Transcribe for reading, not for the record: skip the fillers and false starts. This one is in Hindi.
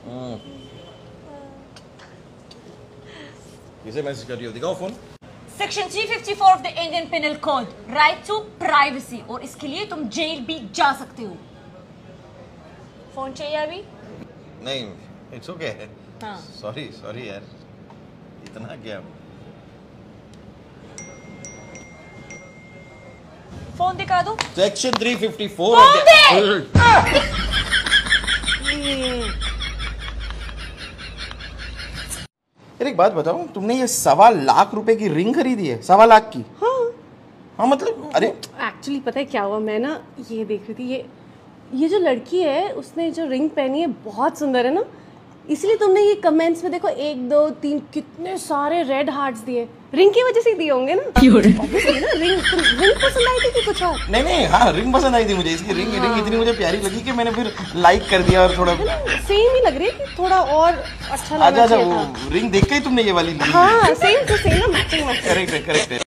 किसे मैसेज कर रही हो? दिखाओ phone. Section 354 of the Indian penal code, right to privacy, और इसके लिए तुम जेल भी जा सकते हो। फोन चाहिए अभी? नहीं, इट्स ओके। हाँ। सॉरी यार, इतना क्या। फोन दिखा दो। सेक्शन 354 फोन दे! यार एक बात बताओ, तुमने ये 1.25 लाख की रिंग खरीदी है? 1.25 की? हाँ मतलब अरे एक्चुअली पता है क्या हुआ, मैं ना ये देख रही थी, ये जो लड़की है उसने जो रिंग पहनी है बहुत सुंदर है ना, इसलिए तुमने ये कमेंट्स में देखो 1 2 3 कितने सारे रेड हार्ट्स दिए, रिंग की वजह से ही दिए होंगे ना। Obviously ना, रिंग पसंद आई थी कि कुछ और? नहीं, हाँ रिंग पसंद आई थी मुझे, इसकी रिंग इतनी मुझे प्यारी लगी कि मैंने फिर लाइक कर दिया और थोड़ा सेम ही लग रही है कि थोड़ा और अच्छा लगा। अच्छा वो रिंग देख के ही तुमने ये वाली ली? हाँ सेम टू सेम ना, मैचिंग। करेक्ट है।